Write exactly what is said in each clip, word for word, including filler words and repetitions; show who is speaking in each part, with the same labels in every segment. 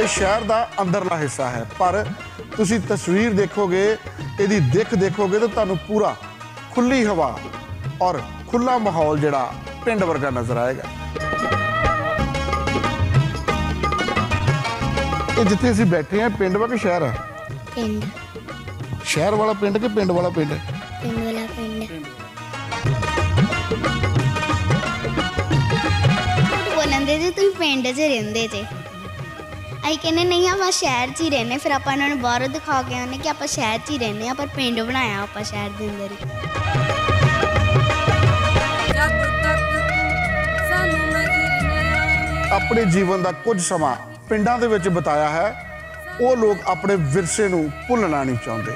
Speaker 1: ये शहर का अंदरला हिस्सा है, पर तुसी तस्वीर देखोगे, इहदी दिख देखोगे तो तुहानूं पूरा खुली हवा और खुला माहौल जिहड़ा पिंड वर्गा नज़र आएगा। ये जिथे असीं बैठे हैं पिंड वा कि शहर है?
Speaker 2: पिंड।
Speaker 1: शहर वाला पिंड कि पिंड वाला पिंड?
Speaker 2: पिंड वाला पिंड। बोलन दे जे तुसीं पिंड च रहिंदे जे, ਅਸੀਂ ਕਹਿੰਦੇ ਨਹੀਂ ਆਪਾਂ ਸ਼ਹਿਰ 'ਚ ਹੀ ਰਹਿੰਦੇ, ਫਿਰ ਆਪਾਂ ਇਹਨਾਂ ਨੂੰ ਬਾਹਰੋਂ ਦਿਖਾ ਕੇ ਆਉਂਦੇ ਕਿ ਆਪਾਂ ਸ਼ਹਿਰ 'ਚ ਹੀ ਰਹਿੰਦੇ ਹਾਂ, ਪਰ ਪਿੰਡ ਬਣਾਇਆ ਆਪਾਂ ਸ਼ਹਿਰ ਦੇ ਅੰਦਰ ਹੀ।
Speaker 1: ਆਪਣੇ ਜੀਵਨ ਦਾ ਕੁਝ ਸਮਾਂ ਪਿੰਡਾਂ ਦੇ ਵਿੱਚ ਬਿਤਾਇਆ ਹੈ, ਉਹ ਲੋਕ ਆਪਣੇ ਵਿਰਸੇ ਨੂੰ ਭੁੱਲਣਾ ਨਹੀਂ ਚਾਹੁੰਦੇ।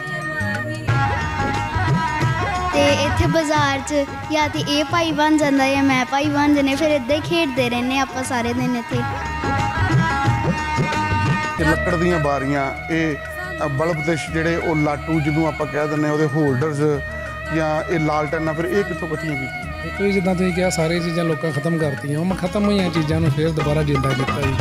Speaker 2: ਤੇ ਇੱਥੇ ਬਾਜ਼ਾਰ 'ਚ ਜਾਂ ਤੇ ਇਹ ਭਾਈ ਬਣ ਜਾਂਦਾ ਜਾਂ ਮੈਂ ਭਾਈ ਬਣ ਜਾਂਦੇ, ਫਿਰ ਇੱਦਾਂ ਹੀ ਖੇਡਦੇ ਰਹਿੰਦੇ ਆਪਾਂ ਸਾਰੇ ਦਿਨ ਇੱਥੇ।
Speaker 1: ਲੱਕੜ ਦੀਆਂ ਬਾਰੀਆਂ, ਇਹ ਬਲਬ ਦੇ ਜਿਹੜੇ ਉਹ ਲਾਟੂ ਜਿਹਨੂੰ ਆਪਾਂ ਕਹਿ ਦਿੰਦੇ ਉਹਦੇ ਹੋਲਡਰਸ ਜਾਂ ਇਹ ਲਾਲਟੈਨਾਂ, ਫਿਰ ਇਹ ਕਿੱਥੋਂ ਇਕੱਠੀਆਂ ਕੀਤੀਆਂ?
Speaker 3: ਦੇਖੋ ਜਿੱਦਾਂ ਤੁਸੀਂ ਕਿਹਾ ਸਾਰੀਆਂ ਚੀਜ਼ਾਂ ਲੋਕਾਂ ਖਤਮ ਕਰਤੀਆਂ, ਉਹ ਮੈਂ ਖਤਮ ਹੋਈਆਂ ਚੀਜ਼ਾਂ ਨੂੰ ਫਿਰ ਦੁਬਾਰਾ ਜਿੰਦਾ ਕੀਤਾ ਜੀ।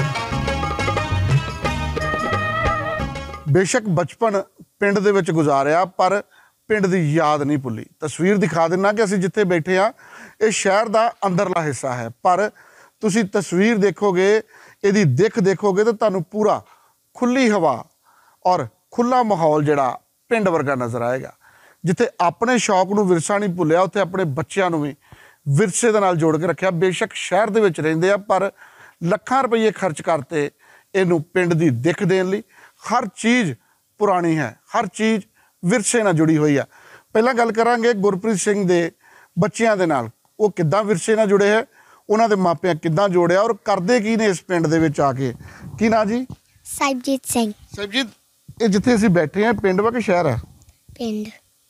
Speaker 1: ਬੇਸ਼ੱਕ ਬਚਪਨ ਪਿੰਡ ਦੇ ਵਿੱਚ ਗੁਜ਼ਾਰਿਆ, ਪਰ ਪਿੰਡ ਦੀ ਯਾਦ ਨਹੀਂ ਭੁੱਲੀ। ਤਸਵੀਰ ਦਿਖਾ ਦਿੰਨਾ ਕਿ ਅਸੀਂ ਜਿੱਥੇ ਬੈਠੇ ਹਾਂ ਇਹ ਸ਼ਹਿਰ ਦਾ ਅੰਦਰਲਾ ਹਿੱਸਾ ਹੈ, ਪਰ ਤੁਸੀਂ ਤਸਵੀਰ ਦੇਖੋਗੇ, ਇਹਦੀ ਦਿੱਖ ਦੇਖੋਗੇ ਤਾਂ ਤੁਹਾਨੂੰ ਪੂਰਾ खुली हवा और खुला माहौल जिहड़ा पिंड वर्गा नज़र आएगा। जिथे अपने शौक नूं विरसा नहीं भुलिया, उत्थे अपने बच्चों नूं भी विरसे दे नाल जोड़ के रखिया। बेशक शहर दे विच रहिंदे आ, पर लखां रुपये खर्च करते इहनूं पिंड दी दिख देण लई। हर चीज़ पुरानी है, हर चीज़ विरसे नाल जुड़ी हुई है। पहलां गल करांगे गुरप्रीत सिंह दे बच्चियां दे नाल, वो किद्दां विरसे नाल जुड़े है, उन्हां दे मापिਆਂ किद्दां जोड़िया और करदे की ने इस पिंड दे विच आके। की ना जी?
Speaker 2: ਸਾਹਿਬਜੀਤ ਸਿੰਘ।
Speaker 1: ਸਾਹਿਬਜੀਤ, ਇਹ ਜਿੱਥੇ ਅਸੀਂ ਬੈਠੇ ਹਾਂ ਪਿੰਡ ਵਾ ਕਿ ਸ਼ਹਿਰ ਹੈ?
Speaker 2: ਪਿੰਡ।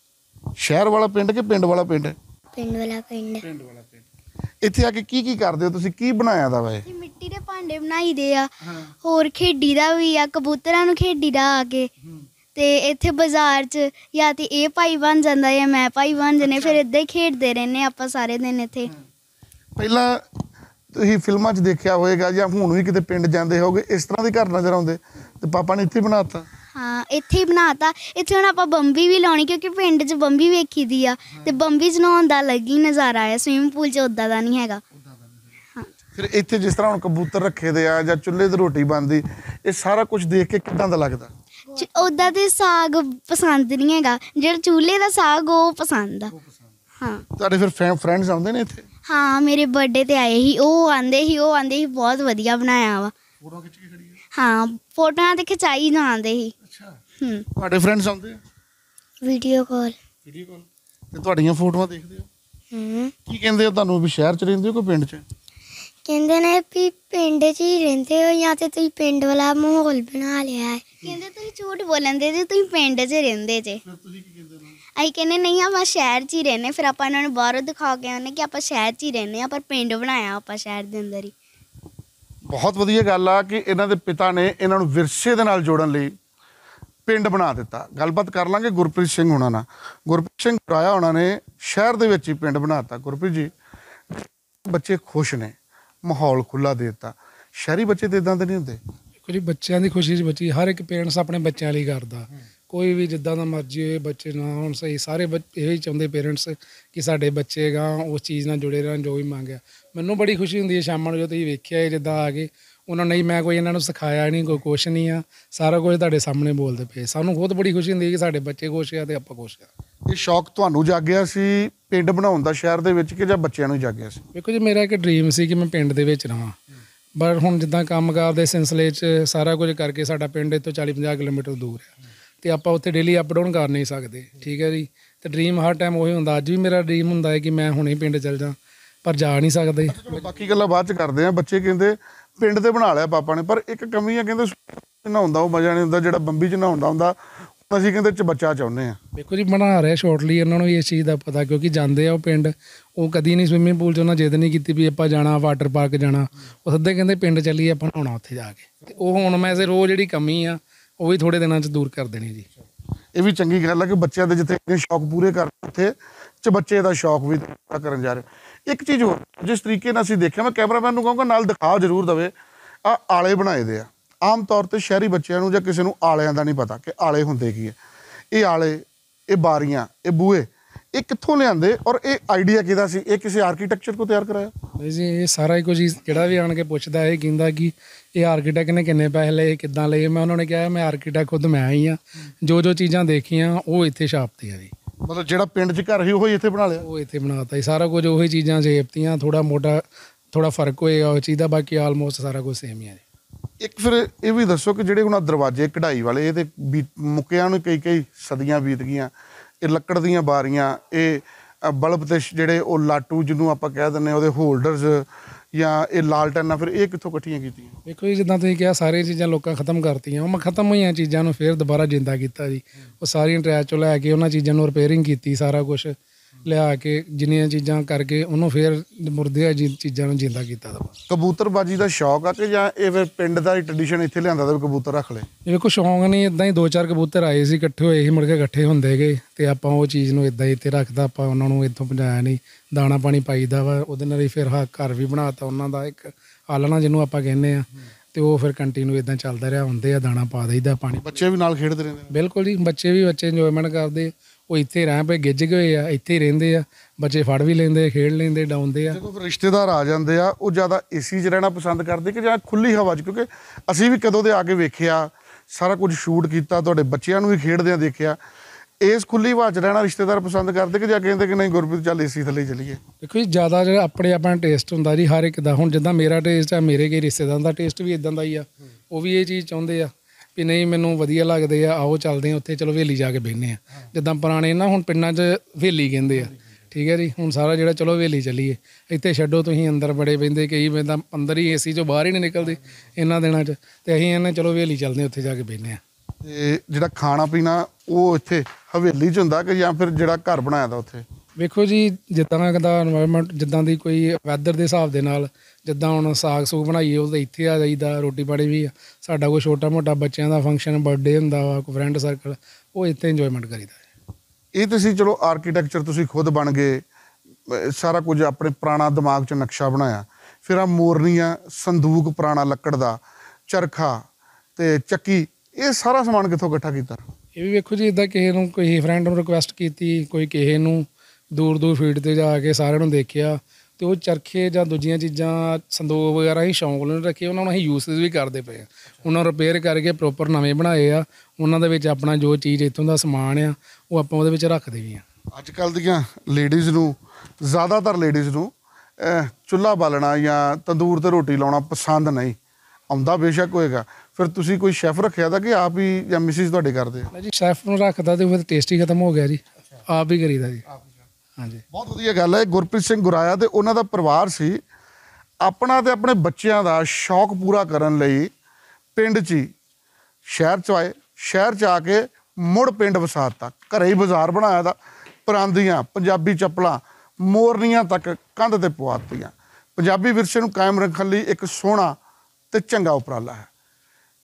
Speaker 1: ਸ਼ਹਿਰ ਵਾਲਾ ਪਿੰਡ ਕਿ ਪਿੰਡ ਵਾਲਾ ਪਿੰਡ?
Speaker 2: ਪਿੰਡ ਵਾਲਾ ਪਿੰਡ।
Speaker 1: ਪਿੰਡ ਵਾਲਾ ਪਿੰਡ। ਇੱਥੇ ਆ ਕੇ ਕੀ ਕੀ ਕਰਦੇ ਹੋ ਤੁਸੀਂ? ਕੀ ਬਣਾਇਆ ਦਾ ਵਾ ਇਹ?
Speaker 2: ਮਿੱਟੀ ਦੇ ਭਾਂਡੇ ਬਣਾਈਦੇ ਆ, ਹੋਰ ਖੇਡੀ ਦਾ ਵੀ ਆ, ਕਬੂਤਰਾਂ ਨੂੰ ਖੇਡੀ ਦਾ ਆ ਕੇ। ਤੇ ਇੱਥੇ ਬਾਜ਼ਾਰ 'ਚ ਜਾਂ ਤੇ ਇਹ ਭਾਈ ਬਣ ਜਾਂਦਾ ਜਾਂ ਮੈਂ ਭਾਈ ਬਣ ਜਾਂਦੇ, ਫਿਰ ਇੱਦਾਂ ਹੀ ਖੇਡਦੇ ਰਹਿੰਦੇ ਆਪਾਂ ਸਾਰੇ ਦਿਨ ਇੱਥੇ। ਪਹਿਲਾਂ ਤੁਸੀਂ ਫਿਲਮਾਂ 'ਚ ਦੇਖਿਆ ਹੋਏਗਾ ਜਾਂ ਹੁਣ ਵੀ ਕਿਤੇ ਪਿੰਡ ਜਾਂਦੇ ਹੋਗੇ, ਇਸ ਤਰ੍ਹਾਂ ਦੇ ਘਰ ਨਜ਼ਰ ਆਉਂਦੇ, ਤੇ ਪਾਪਾ ਨੇ ਇੱਥੇ ਬਣਾ ਤਾ? ਹਾਂ, ਇੱਥੇ ਹੀ ਬਣਾਤਾ। ਇੱਥੇ ਹੁਣ ਆਪਾਂ ਬੰਬੀ ਵੀ ਲਾਉਣੀ, ਕਿਉਂਕਿ ਪਿੰਡ 'ਚ ਬੰਬੀ ਵੇਖੀ ਦੀ ਆ, ਤੇ ਬੰਬੀ 'ਚ ਨਹਾਉਣ ਦਾ ਅਲੱਗ ਹੀ ਨਜ਼ਾਰਾ ਆ। ਸਵਿਮਿੰਗ ਪੂਲ 'ਚ ਉੱਦਾਂ ਦਾ ਨਹੀਂ ਹੈਗਾ। ਹਾਂ, ਫਿਰ ਇੱਥੇ ਜਿਸ ਤਰ੍ਹਾਂ ਹੁਣ ਕਬੂਤਰ ਰੱਖੇ ਦੇ ਆ ਜਾਂ ਚੁੱਲ੍ਹੇ 'ਤੇ ਰੋਟੀ ਬਣਦੀ, ਇਹ ਸਾਰਾ ਕੁਝ ਦੇਖ ਕੇ ਕਿੱਦਾਂ ਦਾ ਲੱਗਦਾ? ਉੱਦਾਂ ਤੇ ਸਾਗ ਪਸੰਦ ਨਹੀਂ ਹੈਗਾ, ਜਿਹੜਾ ਚੁੱਲ੍ਹੇ ਦਾ ਸਾਗ ਉਹ ਪਸੰਦ ਆ। ਹਾਂ। ਤੁਹਾਡੇ ਫਿਰ ਫਰੈਂਡਸ ਆਉਂਦੇ ਨੇ ਇੱਥੇ? ਹਾਂ, ਮੇਰੇ ਬਰਥਡੇ ਤੇ ਆਏ ਸੀ, ਉਹ ਆਂਦੇ ਸੀ ਉਹ ਆਂਦੇ ਸੀ ਬਹੁਤ ਵਧੀਆ ਬਣਾਇਆ ਵਾ। ਫੋਟੋ ਖਿੱਚ ਕੇ ਖੜੀ ਹੈ? ਹਾਂ, ਫੋਟੋਆਂ ਤੇ ਖਿਚਾਈ ਨਾ ਆਂਦੇ ਸੀ। ਅੱਛਾ। ਹੂੰ। ਤੁਹਾਡੇ ਫਰੈਂਡਸ ਆਉਂਦੇ ਆ? Video call. ਵੀਡੀਓ ਕਾਲ ਤੇ ਤੁਹਾਡੀਆਂ ਫੋਟੋਆਂ ਦੇਖਦੇ ਹੋ? ਹੂੰ। ਕੀ ਕਹਿੰਦੇ ਹੋ ਤੁਹਾਨੂੰ, ਵੀ ਸ਼ਹਿਰ 'ਚ ਰਹਿੰਦੇ ਹੋ ਕਿ ਪਿੰਡ 'ਚ? ਕਹਿੰਦੇ ਨੇ ਵੀ ਪਿੰਡ 'ਚ ਹੀ ਰਹਿੰਦੇ ਹੋ ਜਾਂ ਤੇ ਤੁਸੀਂ ਪਿੰਡ ਵਾਲਾ ਮਾਹੌਲ ਬਣਾ ਲਿਆ ਹੈ। ਕਹਿੰਦੇ ਤੁਸੀਂ ਝੂਠ ਬੋਲਣ ਦੇ ਜੇ, ਤੁਸੀਂ ਪਿੰਡ 'ਚ ਰਹਿੰਦੇ ਜੇ। ਫਿਰ ਤੁਸੀਂ ਕੀ ਕਹਿੰਦੇ ਹੋ? ਅਸੀਂ ਕਹਿੰਦੇ ਨਹੀਂ ਆਪਾਂ ਸ਼ਹਿਰ 'ਚ ਹੀ ਰਹਿੰਦੇ, ਫਿਰ ਆਪਾਂ ਇਹਨਾਂ ਨੂੰ ਬਾਹਰੋਂ ਦਿਖਾ ਕੇ ਆਉਂਦੇ ਕਿ ਆਪਾਂ ਸ਼ਹਿਰ 'ਚ ਹੀ ਰਹਿੰਦੇ ਹਾਂ, ਪਰ ਪਿੰਡ ਬਣਾਇਆ ਆਪਾਂ ਸ਼ਹਿਰ ਦੇ ਅੰਦਰ ਹੀ। ਬਹੁਤ ਵਧੀਆ ਗੱਲ ਆ ਕਿ ਇਹਨਾਂ ਦੇ ਪਿਤਾ ਨੇ ਇਹਨਾਂ ਨੂੰ ਵਿਰਸੇ ਦੇ ਨਾਲ ਜੋੜਨ ਲਈ ਪਿੰਡ ਬਣਾ ਦਿੱਤਾ। ਗੱਲਬਾਤ ਕਰ ਲਾਂਗੇ ਗੁਰਪ੍ਰੀਤ ਸਿੰਘ ਹੋਣਾ ਨਾਲ। ਗੁਰਪ੍ਰੀਤ ਸਿੰਘ ਰਾਇਆ ਹੋਣਾ ਨੇ ਸ਼ਹਿਰ ਦੇ ਵਿੱਚ ਹੀ ਪਿੰਡ ਬਣਾ ਦਿੱਤਾ। ਗੁਰਪ੍ਰੀਤ ਜੀ, ਬੱਚੇ ਖੁਸ਼ ਨੇ, ਮਾਹੌਲ ਖੁੱਲ੍ਹਾ ਦੇ ਦਿੱਤਾ, ਸ਼ਹਿਰੀ ਬੱਚੇ ਤਾਂ ਇੱਦਾਂ ਦੇ ਨਹੀਂ ਹੁੰਦੇ?
Speaker 3: ਕੁਝ ਬੱਚਿਆਂ ਦੀ ਖੁਸ਼ੀ 'ਚ ਬੱਚੀ ਹਰ ਇੱਕ ਪੇਰੈਂਟਸ ਆਪਣੇ ਬੱਚਿਆਂ ਲਈ ਕਰਦਾ, ਕੋਈ ਵੀ ਜਿੱਦਾਂ ਦਾ ਮਰਜ਼ੀ ਹੋਏ, ਬੱਚੇ ਨਾ ਹੁਣ ਸਹੀ, ਸਾਰੇ ਬੱਚੇ ਇਹੀ ਚਾਹੁੰਦੇ ਪੇਰੈਂਟਸ ਕਿ ਸਾਡੇ ਬੱਚੇ ਗਾਂ ਉਸ ਚੀਜ਼ ਨਾਲ ਜੁੜੇ ਰਹਿਣ ਜੋ ਵੀ ਮੰਗਿਆ। ਮੈਨੂੰ ਬੜੀ ਖੁਸ਼ੀ ਹੁੰਦੀ ਹੈ ਸ਼ਾਮਾਂ ਨੂੰ, ਜੋ ਤੁਸੀਂ ਵੇਖਿਆ ਜਿੱਦਾਂ ਆ ਕੇ ਉਹਨਾਂ ਨੇ, ਮੈਂ ਕੋਈ ਇਹਨਾਂ ਨੂੰ ਸਿਖਾਇਆ ਨਹੀਂ, ਕੋਈ ਕੁਛ ਨਹੀਂ ਆ, ਸਾਰਾ ਕੁਝ ਤੁਹਾਡੇ ਸਾਹਮਣੇ ਬੋਲਦੇ ਪਏ। ਸਾਨੂੰ ਖੁਦ ਬੜੀ ਖੁਸ਼ੀ ਹੁੰਦੀ ਹੈ ਕਿ ਸਾਡੇ ਬੱਚੇ ਖੁਸ਼ ਆ ਅਤੇ ਆਪਾਂ ਖੁਸ਼ ਆ। ਇਹ ਸ਼ੌਕ ਤੁਹਾਨੂੰ ਜਾਗਿਆ ਸੀ ਪਿੰਡ ਬਣਾਉਣ ਦਾ ਸ਼ਹਿਰ ਦੇ ਵਿੱਚ, ਕਿ ਜਾਂ ਬੱਚਿਆਂ ਨੂੰ ਜਾਗਿਆ ਸੀ? ਦੇਖੋ ਜੀ, ਮੇਰਾ ਇੱਕ ਡਰੀਮ ਸੀ ਕਿ ਮੈਂ ਪਿੰਡ ਦੇ ਵਿੱਚ ਰਹਾਂ, ਪਰ ਹੁਣ ਜਿੱਦਾਂ ਕੰਮਕਾਰ ਦੇ ਸਿਲਸਿਲੇ 'ਚ ਸਾਰਾ ਕੁਝ ਕਰਕੇ ਸਾਡਾ ਪਿੰਡ ਇੱਥੋਂ ਚਾਲੀ ਪੰਜਾਹ ਕਿਲੋਮੀਟਰ ਦੂਰ ਆ, ਅਤੇ ਆਪਾਂ ਉੱਥੇ ਡੇਲੀ ਅਪ ਡਾਊਨ ਕਰ ਨਹੀਂ ਸਕਦੇ। ਠੀਕ ਹੈ ਜੀ, ਅਤੇ ਡਰੀਮ ਹਰ ਟਾਈਮ ਉਹੀ ਹੁੰਦਾ। ਅੱਜ ਵੀ ਮੇਰਾ ਡਰੀਮ ਹੁੰਦਾ ਹੈ ਕਿ ਮੈਂ ਹੁਣੇ ਪਿੰਡ ਚੱਲ ਜਾ, ਪਰ ਜਾ ਨਹੀਂ ਸਕਦੇ। ਬਾਕੀ ਗੱਲਾਂ ਬਾਅਦ 'ਚ ਕਰਦੇ ਹਾਂ। ਬੱਚੇ ਕਹਿੰਦੇ ਪਿੰਡ ਤੇ ਬਣਾ ਲਿਆ ਪਾਪਾ ਨੇ, ਪਰ ਇੱਕ ਕਮੀ ਆ, ਕਹਿੰਦੇ ਨਹਾਉਂਦਾ ਉਹ ਮਜ਼ਾ ਨਹੀਂ ਹੁੰਦਾ ਜਿਹੜਾ ਬੰਬੀ 'ਚ ਨਹਾਉਂਦਾ ਹੁੰਦਾ। ਅਸੀਂ ਕਹਿੰਦੇ 'ਚ ਬੱਚਾ ਚਾਹੁੰਦੇ ਹਾਂ। ਦੇਖੋ ਜੀ, ਬਣਾ ਰਿਹਾ ਸ਼ੋਰਟਲੀ, ਉਹਨਾਂ ਨੂੰ ਵੀ ਇਸ ਚੀਜ਼ ਦਾ ਪਤਾ, ਕਿਉਂਕਿ ਜਾਂਦੇ ਆ ਉਹ ਪਿੰਡ, ਉਹ ਕਦੀ ਨਹੀਂ ਸਵਿਮਿੰਗ ਪੂਲ 'ਚ ਉਹਨਾਂ ਜਿੱਦ ਨਹੀਂ ਕੀਤੀ ਵੀ ਆਪਾਂ ਜਾਣਾ ਵਾਟਰ ਪਾਰਕ ਜਾਣਾ, ਉਹ ਸਿੱਧੇ ਕਹਿੰਦੇ ਪਿੰਡ ਚੱਲੀਏ ਆਪਾਂ ਨਹਾਉਣਾ ਉੱਥੇ ਜਾ ਕੇ। ਅਤੇ ਉਹ ਹੁਣ ਮੈਂ ਸਿਰ ਉਹ ਜਿਹੜੀ ਕਮੀ ਆ ਉਹ ਵੀ ਥੋੜ੍ਹੇ ਦਿਨਾਂ 'ਚ ਦੂਰ ਕਰ ਦੇਣੀ ਜੀ। ਇਹ ਵੀ ਚੰਗੀ ਗੱਲ ਹੈ ਕਿ ਬੱਚਿਆਂ ਦੇ ਜਿੱਥੇ ਸ਼ੌਕ ਪੂਰੇ ਕਰ, ਉੱਥੇ 'ਚ ਬੱਚੇ ਦਾ ਸ਼ੌਕ ਵੀ ਪੂਰਾ ਕਰਨ ਜਾ ਰਹੇ। ਇੱਕ ਚੀਜ਼ ਹੋਰ, ਜਿਸ ਤਰੀਕੇ ਨਾਲ ਅਸੀਂ ਦੇਖਿਆ, ਮੈਂ ਕੈਮਰਾਮੈਨ ਨੂੰ ਕਹੂੰਗਾ ਨਾਲ ਦਿਖਾ ਜ਼ਰੂਰ ਦੇਵੇ, ਆਹ ਆਲੇ ਬਣਾਏ ਦੇ ਆ,
Speaker 1: ਆਮ ਤੌਰ ਤੇ ਸ਼ਹਿਰੀ ਬੱਚਿਆਂ ਨੂੰ ਜਾਂ ਕਿਸੇ ਨੂੰ ਆਲਿਆਂ ਦਾ ਨਹੀਂ ਪਤਾ ਕਿ ਆਲੇ ਹੁੰਦੇ ਕੀ ਹੈ। ਇਹ ਆਲੇ, ਇਹ ਬਾਰੀਆਂ, ਇਹ ਬੂਹੇ, ਇਹ ਕਿੱਥੋਂ ਲਿਆਂਦੇ ਔਰ ਇਹ ਆਈਡੀਆ ਕਿਹਦਾ ਸੀ? ਇਹ ਕਿਸੇ ਆਰਕੀਟੈਕਚਰ ਕੋ ਤਿਆਰ ਕਰਾਇਆ?
Speaker 3: ਨਹੀਂ ਜੀ, ਇਹ ਸਾਰਾ ਹੀ ਕੁਝ ਹੀ ਜਿਹੜਾ ਵੀ ਆਣ ਕੇ ਪੁੱਛਦਾ ਇਹ ਕਹਿੰਦਾ ਕਿ ਇਹ ਆਰਕੀਟੈਕਟ ਨੇ ਕਿੰਨੇ ਪੈਸੇ ਲਏ, ਕਿੱਦਾਂ ਲਏ। ਮੈਂ ਉਹਨਾਂ ਨੇ ਕਿਹਾ ਮੈਂ ਆਰਕੀਟੈਕਟ ਖੁਦ ਮੈਂ ਹੀ ਆ, ਜੋ ਜੋ ਚੀਜ਼ਾਂ ਦੇਖੀਆਂ ਉਹ ਇੱਥੇ ਛਾਪਤੀਆਂ ਜੀ।
Speaker 1: ਮਤਲਬ ਜਿਹੜਾ ਪਿੰਡ 'ਚ ਘਰ ਸੀ ਉਹ ਹੀ ਇੱਥੇ ਬਣਾ ਲਿਆ?
Speaker 3: ਉਹ ਇੱਥੇ ਬਣਾਤਾ ਜੀ, ਸਾਰਾ ਕੁਝ ਉਹੀ ਚੀਜ਼ਾਂ ਛੇਪਤੀਆਂ। ਥੋੜਾ ਮੋਟਾ ਥੋੜਾ ਫਰਕ ਹੋਏਗਾ ਉਹ ਚੀਜ਼ ਦਾ, ਬਾਕੀ ਆਲਮੋਸਟ ਸਾਰਾ ਕੁਝ ਸੇਮ ਹੀ ਹੈ ਜੀ।
Speaker 1: ਇੱਕ ਫਿਰ ਇਹ ਵੀ ਦੱਸੋ ਕਿ ਜਿਹੜੇ ਹੁਣ ਆਹ ਦਰਵਾਜ਼ੇ ਕਢਾਈ ਵਾਲੇ, ਇਹ ਤੇ ਬੀ ਮੁੱਕਿਆਂ ਨੂੰ ਕਈ ਕਈ ਸਦੀਆਂ ਬੀਤ ਗਈਆਂ। ਇਹ ਲੱਕੜ ਦੀਆਂ ਬਾਰੀਆਂ, ਇਹ ਅ, ਬਲਬ ਤੇ ਜਿਹੜੇ ਉਹ ਲਾਟੂ ਜਿਹਨੂੰ ਆਪਾਂ ਕਹਿ ਦਿੰਦੇ ਉਹਦੇ ਹੋਲਡਰਸ, ਜਾਂ ਇਹ ਲਾਲਟੈਨਾਂ, ਫਿਰ ਇਹ ਕਿੱਥੋਂ ਇਕੱਠੀਆਂ ਕੀਤੀਆਂ?
Speaker 3: ਦੇਖੋ ਜੀ, ਜਿੱਦਾਂ ਤੁਸੀਂ ਕਿਹਾ ਸਾਰੀਆਂ ਚੀਜ਼ਾਂ ਲੋਕਾਂ ਖਤਮ ਕਰਤੀਆਂ, ਉਹ ਮੈਂ ਖਤਮ ਹੋਈਆਂ ਚੀਜ਼ਾਂ ਨੂੰ ਫਿਰ ਦੁਬਾਰਾ ਜਿੰਦਾ ਕੀਤਾ ਜੀ। ਉਹ ਸਾਰੀਆਂ ਟਰੈਚ ਚੋਂ ਲੈ ਕੇ ਉਹਨਾਂ ਚੀਜ਼ਾਂ ਨੂੰ ਰਿਪੇਅਰਿੰਗ ਕੀਤੀ, ਸਾਰਾ ਕੁਝ ਲਿਆ ਕੇ ਜਿੰਨੀਆਂ ਚੀਜ਼ਾਂ ਕਰਕੇ ਉਹਨੂੰ ਫਿਰ ਮੁਰਦਿਆਂ ਜੀ ਚੀਜ਼ਾਂ ਨੂੰ ਜਿੰਦਾ ਕੀਤਾ ਦੁਬਾਰਾ।
Speaker 1: ਕਬੂਤਰਬਾਜੀ ਦਾ ਸ਼ੌਕ ਆ ਕਿ ਜਾਂ ਇਹ ਫਿਰ ਪਿੰਡ ਦਾ ਹੀ ਟ੍ਰੈਡੀਸ਼ਨ ਇੱਥੇ ਲਿਆਂਦਾ ਤਾਂ ਕਬੂਤਰ ਰੱਖ ਲਏ?
Speaker 3: ਇਹ ਵੇਖੋ ਸ਼ੌਂਕ ਨਹੀਂ, ਇਦਾਂ ਹੀ ਦੋ ਚਾਰ ਕਬੂਤਰ ਆਏ ਸੀ, ਇਕੱਠੇ ਹੋਏ ਸੀ, ਮੁੜ ਕੇ ਇਕੱਠੇ ਹੁੰਦੇ ਗਏ ਤੇ ਆਪਾਂ ਉਹ ਚੀਜ਼ ਨੂੰ ਇਦਾਂ ਹੀ ਇੱਥੇ ਰੱਖਦਾ। ਆਪਾਂ ਉਹਨਾਂ ਨੂੰ ਇੱਥੋਂ ਪਹੁੰਚਾਇਆ ਨਹੀਂ, ਦਾਣਾ ਪਾਣੀ ਪਾਈਦਾ ਵਾ ਉਹਦੇ ਨਾਲ ਹੀ। ਫਿਰ ਹਾਂ ਘਰ ਵੀ ਬਣਾਤਾ ਉਹਨਾਂ ਦਾ, ਇੱਕ ਆਲਣਾ ਜਿਹਨੂੰ ਆਪਾਂ ਕਹਿੰਦੇ ਆ, ਤੇ ਉਹ ਫਿਰ ਕੰਟੀਨਿਊ ਇਦਾਂ ਚੱਲਦਾ ਰਿਹਾ। ਹੁੰਦੇ ਆ ਦਾਣਾ ਪਾ ਦੇਈਦਾ, ਪਾਣੀ।
Speaker 1: ਬੱਚੇ ਵੀ ਨਾਲ ਖੇਡਦੇ ਰਹਿੰਦੇ ਨੇ?
Speaker 3: ਬਿਲਕੁਲ ਜੀ, ਬੱਚੇ ਵੀ ਬੱਚੇ ਇੰਜੋਇਮੈਂਟ ਕਰਦੇ। ਉਹ ਇੱਥੇ ਰਹਿ ਪਏ, ਗਿੱਝ ਗਏ ਆ, ਇੱਥੇ ਹੀ ਰਹਿੰਦੇ ਆ। ਬੱਚੇ ਫੜ ਵੀ ਲੈਂਦੇ, ਖੇਡ ਲੈਂਦੇ, ਡਾਉਂਦੇ ਆ।
Speaker 1: ਜਦੋਂ ਫਿਰ ਰਿਸ਼ਤੇਦਾਰ ਆ ਜਾਂਦੇ ਆ, ਉਹ ਜ਼ਿਆਦਾ ਏਸੀ 'ਚ ਰਹਿਣਾ ਪਸੰਦ ਕਰਦੇ ਕਿ ਜਾਂ ਖੁੱਲੀ ਹਵਾ 'ਚ? ਕਿਉਂਕਿ ਅਸੀਂ ਵੀ ਕਦੋਂ ਦੇ ਆ ਕੇ ਵੇਖਿਆ, ਸਾਰਾ ਕੁਝ ਸ਼ੂਟ ਕੀਤਾ, ਤੁਹਾਡੇ ਬੱਚਿਆਂ ਨੂੰ ਵੀ ਖੇਡਦਿਆਂ ਦੇਖਿਆ। ਇਸ ਖੁੱਲੀ ਹਵਾ 'ਚ ਰਹਿਣਾ ਰਿਸ਼ਤੇਦਾਰ ਪਸੰਦ ਕਰਦੇ ਕਿ ਜਾਂ ਕਹਿੰਦੇ ਕਿ ਨਹੀਂ ਗੁਰਪ੍ਰੀਤ ਚੱਲ ਏਸੀ ਥੱਲੇ ਚੱਲੀਏ?
Speaker 3: ਦੇਖੋ ਜੀ, ਜ਼ਿਆਦਾ ਜਿਹੜਾ ਆਪਣੇ ਆਪਣਾ ਟੇਸਟ ਹੁੰਦਾ ਜੀ ਹਰ ਇੱਕ ਦਾ। ਹੁਣ ਜਿੱਦਾਂ ਮੇਰਾ ਟੇਸਟ ਆ, ਮੇਰੇ ਕਈ ਰਿਸ਼ਤੇਦਾਰਾਂ ਦਾ ਟੇਸਟ ਵੀ ਇਦਾਂ ਦਾ ਹੀ ਆ। ਉਹ ਵੀ ਇਹ ਚੀਜ਼ ਚਾਹੁੰਦੇ ਆ ਵੀ ਨਹੀਂ ਮੈਨੂੰ ਵਧੀਆ ਲੱਗਦੇ ਆ, ਆਓ ਚੱਲਦੇ ਆ ਉੱਥੇ, ਚਲੋ ਹਵੇਲੀ ਜਾ ਕੇ ਬਹਿੰਦੇ ਆ। ਜਿੱਦਾਂ ਪੁਰਾਣੇ ਨਾ ਹੁਣ ਪਿੰਡਾਂ 'ਚ ਹਵੇਲੀ ਕਹਿੰਦੇ ਆ, ਠੀਕ ਹੈ ਜੀ। ਹੁਣ ਸਾਰਾ ਜਿਹੜਾ ਚਲੋ ਹਵੇਲੀ ਚੱਲੀਏ, ਇੱਥੇ ਛੱਡੋ ਤੁਸੀਂ ਅੰਦਰ ਬੜੇ ਬਹਿੰਦੇ, ਕਈ ਬੰਦਾ ਅੰਦਰ ਹੀ ਏਸੀ 'ਚੋਂ ਬਾਹਰ ਹੀ ਨਹੀਂ ਨਿਕਲਦੇ ਇਹਨਾਂ ਦਿਨਾਂ 'ਚ। ਤੇ ਅਸੀਂ ਇਹਨੇ ਚਲੋ ਹਵੇਲੀ ਚੱਲਦੇ ਉੱਥੇ ਜਾ ਕੇ ਬਹਿੰਦੇ ਆ।
Speaker 1: ਤੇ ਜਿਹੜਾ ਖਾਣਾ ਪੀਣਾ ਉਹ ਇੱਥੇ ਹਵੇਲੀ 'ਚ ਹੁੰਦਾ ਕਿ ਜਾਂ ਫਿਰ ਜਿਹੜਾ ਘਰ ਬਣਾਇਆ ਦਾ ਉੱਥੇ?
Speaker 3: ਵੇਖੋ ਜੀ, ਜਿੱਦਾਂ ਦਾ ਇਨਵਾਇਰਮੈਂਟ, ਜਿੱਦਾਂ ਦੀ ਕੋਈ ਵੈਦਰ ਦੇ ਹਿਸਾਬ ਦੇ ਨਾਲ, ਜਿੱਦਾਂ ਹੁਣ ਸਾਗ ਸੂਗ ਬਣਾਈਏ ਉਹ ਤਾਂ ਇੱਥੇ ਆ ਜਾਈਦਾ। ਰੋਟੀ ਪਾਣੀ ਵੀ ਸਾਡਾ ਕੋਈ ਛੋਟਾ ਮੋਟਾ ਬੱਚਿਆਂ ਦਾ ਫੰਕਸ਼ਨ, ਬਰਥਡੇ ਹੁੰਦਾ ਵਾ, ਕੋਈ ਫਰੈਂਡ ਸਰਕਲ, ਉਹ ਇੱਥੇ ਇੰਜੋਇਮੈਂਟ ਕਰੀਦਾ।
Speaker 1: ਇਹ ਤੁਸੀਂ ਚਲੋ ਆਰਕੀਟੈਕਚਰ ਤੁਸੀਂ ਖੁਦ ਬਣ ਗਏ, ਅਹ ਸਾਰਾ ਕੁਝ ਆਪਣੇ ਪੁਰਾਣਾ ਦਿਮਾਗ 'ਚ ਨਕਸ਼ਾ ਬਣਾਇਆ। ਫਿਰ ਆ ਮੋਰਨੀਆਂ, ਸੰਦੂਕ ਪੁਰਾਣਾ ਲੱਕੜ ਦਾ, ਚਰਖਾ ਤੇ ਚੱਕੀ, ਇਹ ਸਾਰਾ ਸਮਾਨ ਕਿੱਥੋਂ ਇਕੱਠਾ ਕੀਤਾ?
Speaker 3: ਇਹ ਵੀ ਵੇਖੋ ਜੀ, ਇੱਦਾਂ ਕਿਸੇ ਨੂੰ ਕੋਈ ਫਰੈਂਡ ਨੂੰ ਰਿਕੁਐਸਟ ਕੀਤੀ, ਕੋਈ ਕਿਸੇ ਨੂੰ ਦੂਰ ਦੂਰ ਫੀਲਡ 'ਤੇ ਜਾ ਕੇ ਸਾਰਿਆਂ ਨੂੰ ਦੇਖਿਆ, ਤੇ ਉਹ ਚਰਖੇ ਜਾਂ ਦੂਜੀਆਂ ਚੀਜ਼ਾਂ, ਸੰਦੂਕ ਵਗੈਰਾ ਹੀ ਸ਼ੌਂਕ ਨੂੰ ਰੱਖੇ, ਉਹਨਾਂ ਨੂੰ ਅਸੀਂ ਯੂਸੇਜ ਵੀ ਕਰਦੇ ਪਏ ਆ। ਉਹਨਾਂ ਨੂੰ ਰਿਪੇਅਰ ਕਰਕੇ ਪ੍ਰੋਪਰ ਨਵੇਂ ਬਣਾਏ ਆ। ਉਹਨਾਂ ਦੇ ਵਿੱਚ ਆਪਣਾ ਜੋ ਚੀਜ਼ ਇੱਥੋਂ ਦਾ ਸਮਾਨ ਆ ਉਹ ਆਪਾਂ ਉਹਦੇ ਵਿੱਚ ਰੱਖਦੇ ਵੀ ਆ।
Speaker 1: ਅੱਜ ਕੱਲ੍ਹ ਦੀਆਂ ਲੇਡੀਜ਼ ਨੂੰ, ਜ਼ਿਆਦਾਤਰ ਲੇਡੀਜ਼ ਨੂੰ ਅਹ ਚੁੱਲ੍ਹਾ ਬਾਲਣਾ ਜਾਂ ਤੰਦੂਰ 'ਤੇ ਰੋਟੀ ਲਾਉਣਾ ਪਸੰਦ ਨਹੀਂ ਆਉਂਦਾ। ਬੇਸ਼ੱਕ ਹੋਏਗਾ, ਫਿਰ ਤੁਸੀਂ ਕੋਈ ਸ਼ੈਫ ਰੱਖਿਆ ਤਾਂ ਕਿ ਆਪ ਹੀ ਜਾਂ ਮਿਸਿਸ ਤੁਹਾਡੇ ਕਰਦੇ ਆ?
Speaker 3: ਜੀ ਸ਼ੈਫ ਨੂੰ ਰੱਖਦਾ ਤੇ ਫਿਰ ਟੇਸਟ ਹੀ ਖਤਮ ਹੋ ਗਿਆ ਜੀ, ਆਪ ਹੀ ਕਰੀਦਾ ਜੀ। ਹਾਂਜੀ,
Speaker 1: ਬਹੁਤ ਵਧੀਆ ਗੱਲ ਹੈ। ਗੁਰਪ੍ਰੀਤ ਸਿੰਘ ਗੁਰਾਇਆ ਤੇ ਉਹਨਾਂ ਦਾ ਪਰਿਵਾਰ ਸੀ, ਆਪਣਾ ਤੇ ਆਪਣੇ ਬੱਚਿਆਂ ਦਾ ਸ਼ੌਕ ਪੂਰਾ ਕਰਨ ਲਈ ਪਿੰਡ 'ਚ ਹੀ ਸ਼ਹਿਰ 'ਚ ਆਏ। ਸ਼ਹਿਰ 'ਚ ਆ ਕੇ ਮੁੜ ਪਿੰਡ ਵਸਾਤਾ, ਘਰੇ ਹੀ ਬਾਜ਼ਾਰ ਬਣਾਇਆ ਦਾ। ਪਰਾਂਦੀਆਂ, ਪੰਜਾਬੀ ਚੱਪਲਾਂ, ਮੋਰਨੀਆਂ ਤੱਕ ਕੰਧ ਤੇ ਪਵਾਤੀਆਂ। ਪੰਜਾਬੀ ਵਿਰਸੇ ਨੂੰ ਕਾਇਮ ਰੱਖਣ ਲਈ ਇੱਕ ਸੋਹਣਾ ਤੇ ਚੰਗਾ ਉਪਰਾਲਾ ਹੈ।